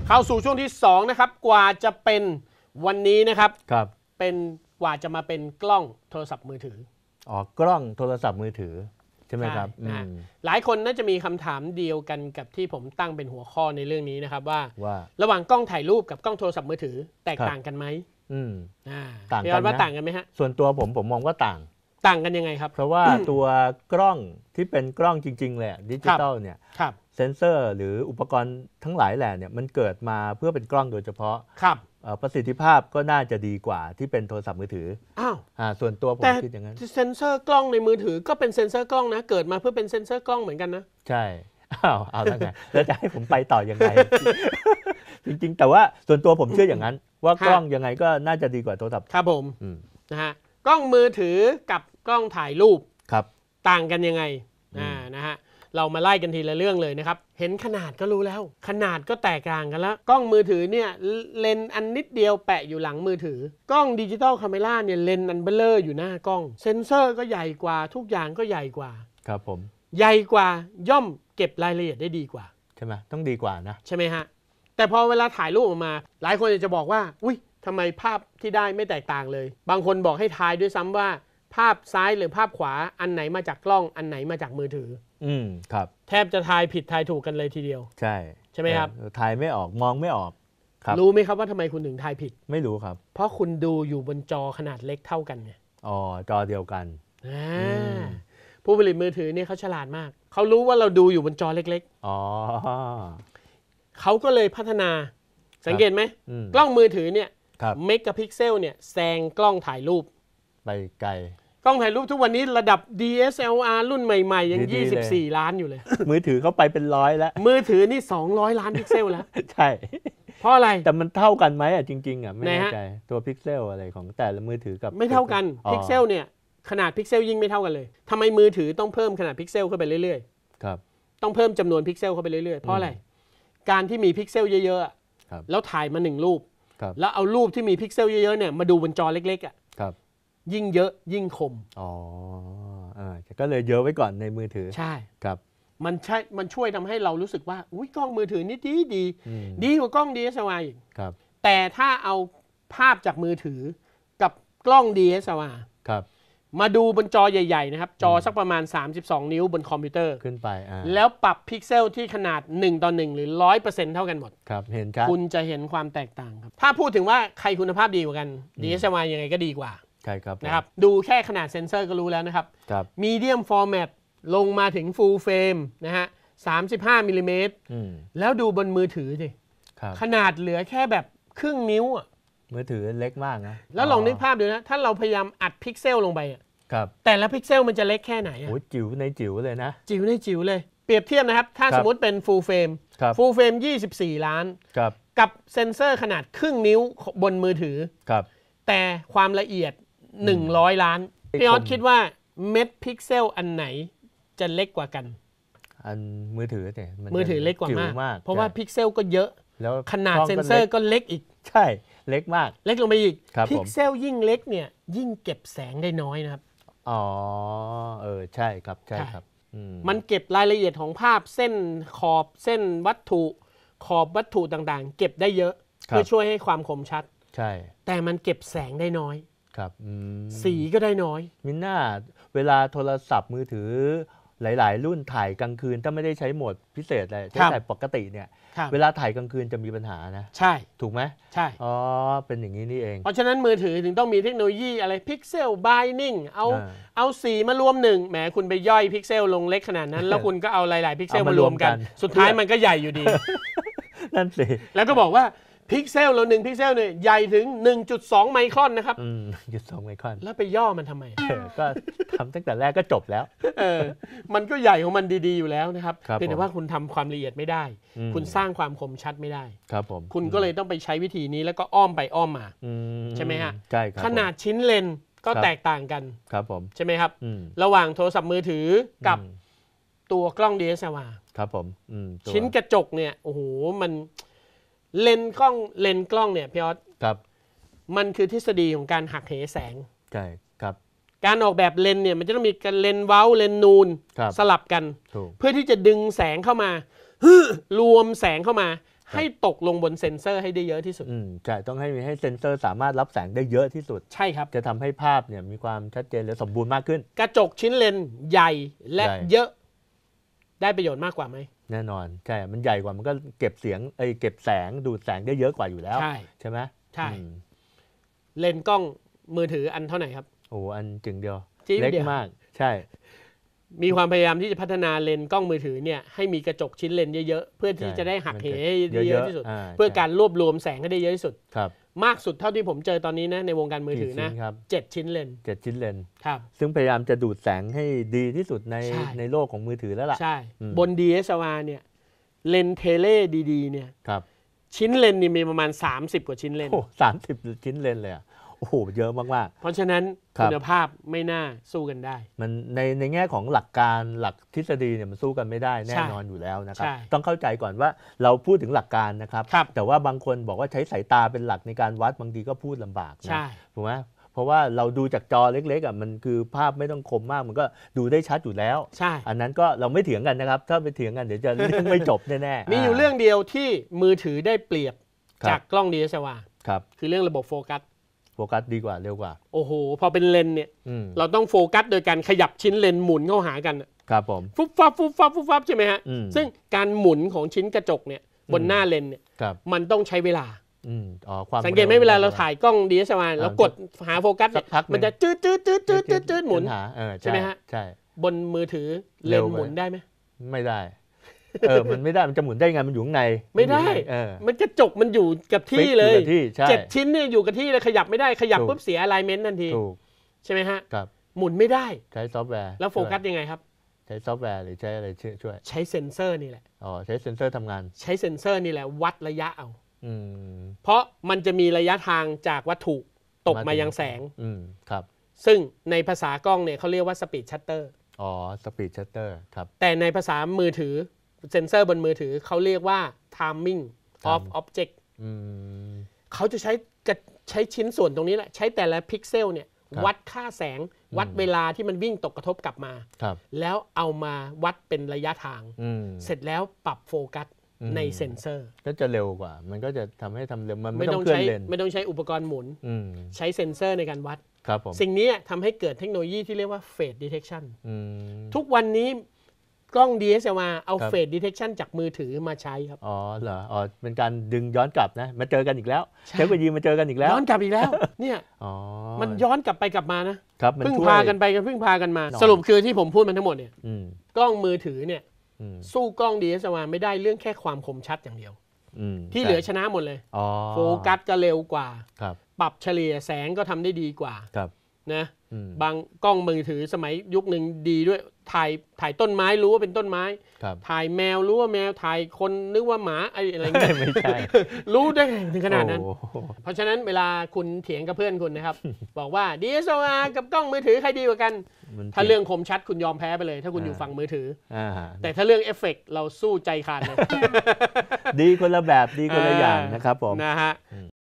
เข้าสู่ช่วงที่2นะครับกว่าจะเป็นวันนี้นะครับเป็นกว่าจะมาเป็นกล้องโทรศัพท์มือถืออ๋อกล้องโทรศัพท์มือถือใช่ไหมครับหลายคนน่าจะมีคำถามเดียวกันกับที่ผมตั้งเป็นหัวข้อในเรื่องนี้นะครับว่าระหว่างกล้องถ่ายรูปกับกล้องโทรศัพท์มือถือแตกต่างกันไหมต่างกันว่าต่างกันไหมฮะส่วนตัวผมมองว่าต่างกันยังไงครับเพราะว่าตัวกล้องที่เป็นกล้องจริงๆเลยดิจิตอลเนี่ยเซนเซอร์หรืออุปกรณ์ทั้งหลายแหล่เนี่ยมันเกิดมาเพื่อเป็นกล้องโดยเฉพาะประสิทธิภาพก็น่าจะดีกว่าที่เป็นโทรศัพท์มือถือส่วนตัวผมคิดอย่างนั้นแต่เซนเซอร์กล้องในมือถือก็เป็นเซนเซอร์กล้องนะเกิดมาเพื่อเป็นเซนเซอร์กล้องเหมือนกันนะใช่เอาแล้วไงแล้วจะให้ผมไปต่อยังไง จริงๆแต่ว่าส่วนตัวผมเชื่ออย่างนั้นว่ากล้องยังไงก็น่าจะดีกว่าโทรศัพท์ครับผมนะฮะกล้องมือถือกับกล้องถ่ายรูปต่างกันยังไงนะฮะเรามาไล่กันทีละเรื่องเลยนะครับเห็นขนาดก็รู้แล้วขนาดก็แตกต่างกันแล้วกล้องมือถือเนี่ยเลนส์อันนิดเดียวแปะอยู่หลังมือถือกล้องดิจิตอลคาเมราเนี่ยเลนส์อันเบลออยู่หน้ากล้องเซ็นเซอร์ก็ใหญ่กว่าทุกอย่างก็ใหญ่กว่าครับผมใหญ่กว่าย่อมเก็บรายละเอียดได้ดีกว่าใช่ไหมต้องดีกว่านะใช่ไหมฮะแต่พอเวลาถ่ายรูปออกมาหลายคนจะบอกว่าอุ้ยทำไมภาพที่ได้ไม่แตกต่างเลยบางคนบอกให้ทายด้วยซ้ำว่าภาพซ้ายหรือภาพขวาอันไหนมาจากกล้องอันไหนมาจากมือถือครับแทบจะทายผิดทายถูกกันเลยทีเดียวใช่ไหมครับทายไม่ออกมองไม่ออกรู้ไหมครับว่าทำไมคุณถึงทายผิดไม่รู้ครับเพราะคุณดูอยู่บนจอขนาดเล็กเท่ากันไงอ๋อจอเดียวกันผู้ผลิตมือถือเนี่ยเขาฉลาดมากเขารู้ว่าเราดูอยู่บนจอเล็กๆอ๋อเขาก็เลยพัฒนาสังเกตไหมกล้องมือถือเนี่ยเมกะพิกเซลเนี่ยแซงกล้องถ่ายรูปไปไกลกล้องถ่ายรูปทุกวันนี้ระดับ DSLR รุ่นใหม่ๆยัง24ล้านอยู่เลยมือถือเข้าไปเป็น100แล้วมือถือนี่200ล้านพิกเซลแล้วใช่เพราะอะไรแต่มันเท่ากันไหมจริงๆไม่แน่ใจตัวพิกเซลอะไรของแต่ละมือถือกับไม่เท่ากันพิกเซลเนี่ยขนาดพิกเซลยิ่งไม่เท่ากันเลยทำไมมือถือต้องเพิ่มขนาดพิกเซลเข้าไปเรื่อยๆครับต้องเพิ่มจำนวนพิกเซลเข้าไปเรื่อยๆเพราะอะไรการที่มีพิกเซลเยอะๆแล้วถ่ายมา1รูปแล้วเอารูปที่มีพิกเซลเยอะๆเนี่ยมาดูบนจอเล็กๆยิ่งเยอะยิ่งคมก็เลยเยอะไว้ก่อนในมือถือใช่ครับมันช่วยทำให้เรารู้สึกว่าอุ้ยกล้องมือถือนี่ดีกว่ากล้อง DSLR อีกแต่ถ้าเอาภาพจากมือถือกับกล้อง DSLR มาดูบนจอใหญ่ๆนะครับจอสักประมาณ32นิ้วบนคอมพิวเตอร์ขึ้นไปแล้วปรับพิกเซลที่ขนาด1:1หรือ 100% เท่ากันหมดครับเห็นชัดคุณจะเห็นความแตกต่างครับถ้าพูดถึงว่าใครคุณภาพดีกว่ากัน DSLR ยังไงก็ดีกว่าใช่ครับนะครับดูแค่ขนาดเซนเซอร์ก็รู้แล้วนะครับ Medium Format ลงมาถึง Full Frame นะฮะ35มิลลิเมตรแล้วดูบนมือถือสิขนาดเหลือแค่แบบครึ่งนิ้วมือถือเล็กมากนะแล้วลองนึกภาพดูนะถ้าเราพยายามอัดพิกเซลลงไปแต่ละพิกเซลมันจะเล็กแค่ไหนโอ้จิ๋วในจิ๋วเลยนะจิ๋วในจิ๋วเลยเปรียบเทียบนะครับถ้าสมมติเป็น Full Frame Full Frame 24ล้านกับเซนเซอร์ขนาดครึ่งนิ้วบนมือถือแต่ความละเอียด100ล้านพี่ออสคิดว่าเม็ดพิกเซลอันไหนจะเล็กกว่ากันอันมือถือเนี่ยมือถือเล็กกว่ามากเพราะว่าพิกเซลก็เยอะแล้วขนาดเซนเซอร์ก็เล็กอีกใช่เล็กมากเล็กลงไปอีกพิกเซลยิ่งเล็กเนี่ยยิ่งเก็บแสงได้น้อยนะครับใช่ครับใช่ครับมันเก็บรายละเอียดของภาพเส้นขอบเส้นวัตถุขอบวัตถุต่างๆเก็บได้เยอะเพื่อช่วยให้ความคมชัดใช่แต่มันเก็บแสงได้น้อยครับสีก็ได้น้อยมิน่าเวลาโทรศัพท์มือถือหลายๆรุ่นถ่ายกลางคืนถ้าไม่ได้ใช้โหมดพิเศษอะไรใช้ถ่ายปกติเนี่ยเวลาถ่ายกลางคืนจะมีปัญหานะใช่ถูกไหมใช่เป็นอย่างนี้นี่เองเพราะฉะนั้นมือถือถึงต้องมีเทคโนโลยีอะไรพิกเซลไบนิ่งเอาสีมารวมหนึ่งแหมคุณไปย่อยพิกเซลลงเล็กขนาดนั้นแล้วคุณก็เอาหลายๆพิกเซลมารวมกันสุดท้ายมันก็ใหญ่อยู่ดีนั่นสิแล้วก็บอกว่าพิกเซลเรา1พิกเซลเนี่ยใหญ่ถึง 1.2 ไมครอนนะครับ 1.2 ไมครอนแล้วไปย่อมันทำไมก็ทำตั้งแต่แรกก็จบแล้วมันก็ใหญ่ของมันดีๆอยู่แล้วนะครับเพียงแต่ว่าคุณทำความละเอียดไม่ได้คุณสร้างความคมชัดไม่ได้ครับผมคุณก็เลยต้องไปใช้วิธีนี้แล้วก็อ้อมไปอ้อมมาใช่ไหมฮะใช่ครับขนาดชิ้นเลนก็แตกต่างกันครับผมใช่ไหมครับระหว่างโทรศัพท์มือถือกับตัวกล้อง DSLR ครับผมชิ้นกระจกเนี่ยโอ้โหมันเลนส์กล้องเนี่ยพี่ออสครับมันคือทฤษฎีของการหักเหแสงใช่ครับการออกแบบเลนส์เนี่ยมันจะต้องมีการเลนส์เว้าเลนส์นูนสลับกันเพื่อที่จะดึงแสงเข้ามารวมแสงเข้ามาให้ตกลงบนเซ็นเซอร์ให้ได้เยอะที่สุดใช่ต้องให้เซ็นเซอร์สามารถรับแสงได้เยอะที่สุดใช่ครับจะทำให้ภาพเนี่ยมีความชัดเจนและสมบูรณ์มากขึ้นกระจกชิ้นเลนใหญ่และเยอะได้ประโยชน์มากกว่าไหมแน่นอนใช่มันใหญ่กว่ามันก็เก็บเสียงเก็บแสงดูดแสงได้เยอะกว่าอยู่แล้วใช่ไหมใช่เลนส์กล้องมือถืออันเท่าไหร่ครับโอ้อันจึงเดียวเล็กมากใช่มีความพยายามที่จะพัฒนาเลนส์กล้องมือถือเนี่ยให้มีกระจกชิ้นเลนส์เยอะๆเพื่อที่จะได้หักเหได้เยอะที่สุดเพื่อการรวบรวมแสงให้ได้เยอะที่สุดมากสุดเท่าที่ผมเจอตอนนี้นะในวงการมือถือนะ7 ชิ้นเลนส์ 7 ชิ้นเลนส์ครับซึ่งพยายามจะดูดแสงให้ดีที่สุดในโลกของมือถือแล้วล่ะใช่บน DSLR เนี่ยเลนส์เทเลดีๆเนี่ยชิ้นเลนส์นี่มีประมาณ30 กว่าชิ้นเลนส์ 30 ชิ้นเลนส์เลยโอ้โหเยอะมากๆเพราะฉะนั้นคุณภาพไม่น่าสู้กันได้มันในแง่ของหลักการหลักทฤษฎีเนี่ยมันสู้กันไม่ได้แน่นอนอยู่แล้วนะครับต้องเข้าใจก่อนว่าเราพูดถึงหลักการนะครับแต่ว่าบางคนบอกว่าใช้สายตาเป็นหลักในการวัดบางทีก็พูดลำบากนะถูกไหมเพราะว่าเราดูจากจอเล็กๆมันคือภาพไม่ต้องคมมากมันก็ดูได้ชัดอยู่แล้วอันนั้นก็เราไม่เถียงกันนะครับถ้าไปเถียงกันเดี๋ยวจะเรื่องไม่จบแน่ๆมีอยู่เรื่องเดียวที่มือถือได้เปรียบจากกล้อง DSLR คือเรื่องระบบโฟกัสดีกว่าเร็วกว่าโอ้โหพอเป็นเลนเนี่ยเราต้องโฟกัสโดยการขยับชิ้นเลนหมุนเข้าหากันครับผมฟุบฟับใช่ไหมฮะซึ่งการหมุนของชิ้นกระจกเนี่ยบนหน้าเลนเนี่ยมันต้องใช้เวลาสังเกตไหมเวลาเราถ่ายกล้อง DSLR แล้วกดหาโฟกัสเนี่ยมันจะจืดหมุนใช่ไหมฮะใช่บนมือถือเลนหมุนได้ไหมไม่ได้มันไม่ได้มันจะหมุนได้ไงมันอยู่ข้างในไม่ได้มันกระจกมันอยู่กับที่เลย7 ชิ้นเนี่ยอยู่กับที่เลยขยับไม่ได้ขยับปุ๊บเสียอะไลเมนต์ทันทีใช่ไหมฮะหมุนไม่ได้ใช้ซอฟต์แวร์แล้วโฟกัสยังไงครับใช้ซอฟต์แวร์หรือใช้อะไรช่วยใช้เซ็นเซอร์นี่แหละใช้เซ็นเซอร์ทำงานใช้เซ็นเซอร์นี่แหละวัดระยะเอาเพราะมันจะมีระยะทางจากวัตถุตกมายังแสงครับซึ่งในภาษากล้องเนี่ยเขาเรียกว่าสปีดชัตเตอร์สปีดชัตเตอร์ครับแต่ในภาษามือถือเซ็นเซอร์บนมือถือเขาเรียกว่า timing of object เขาจะใช้ชิ้นส่วนตรงนี้แหละใช้แต่ละพิกเซลเนี่ยวัดค่าแสงวัดเวลาที่มันวิ่งตกกระทบกลับมาแล้วเอามาวัดเป็นระยะทางเสร็จแล้วปรับโฟกัสในเซ็นเซอร์ก็จะเร็วกว่ามันก็จะทำให้ทำเร็วมันไม่ต้องเคลื่อนเลนไม่ต้องใช้อุปกรณ์หมุนใช้เซ็นเซอร์ในการวัดครับผมสิ่งนี้ทำให้เกิดเทคโนโลยีที่เรียกว่า Face Detection ทุกวันนี้กล้อง DSLR เอา Face Detection จากมือถือมาใช้ครับเหรอเป็นการดึงย้อนกลับนะมาเจอกันอีกแล้วเทคโนโลยีมาเจอกันอีกแล้วย้อนกลับอีกแล้วเนี่ยมันย้อนกลับไปกลับมานะพึ่งพากันไปกันพึ่งพากันมาสรุปคือที่ผมพูดมันทั้งหมดเนี่ยกล้องมือถือเนี่ยสู้กล้อง DSLR ไม่ได้เรื่องแค่ความคมชัดอย่างเดียวที่เหลือชนะหมดเลยโฟกัสก็เร็วกว่าปรับเฉลี่ยแสงก็ทำได้ดีกว่านะบางกล้องมือถือสมัยยุคหนึ่งดีด้วยถ่ายต้นไม้รู้ว่าเป็นต้นไม้ถ่ายแมวรู้ว่าแมวถ่ายคนนึกว่าหมาอะไรเงี้ยไม่ใช่รู้ได้ถึงขนาดนั้นเพราะฉะนั้นเวลาคุณเถียงกับเพื่อนคุณนะครับบอกว่า DSLR กับกล้องมือถือใครดีกว่ากันถ้าเรื่องคมชัดคุณยอมแพ้ไปเลยถ้าคุณอยู่ฝั่งมือถือแต่ถ้าเรื่องเอฟเฟกต์เราสู้ใจขาดเลยดีคนละแบบดีคนละอย่างนะครับผมนะฮะ